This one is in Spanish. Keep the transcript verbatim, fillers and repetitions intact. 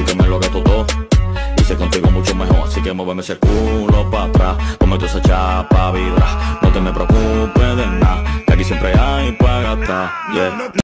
ti que me lo gasto todo. Hice contigo mucho mejor, así que muéveme ese culo pa' atrás. Ponme toda esa chapa vibra, no te me preocupes de nada, que aquí siempre hay pa' gastar, yeah.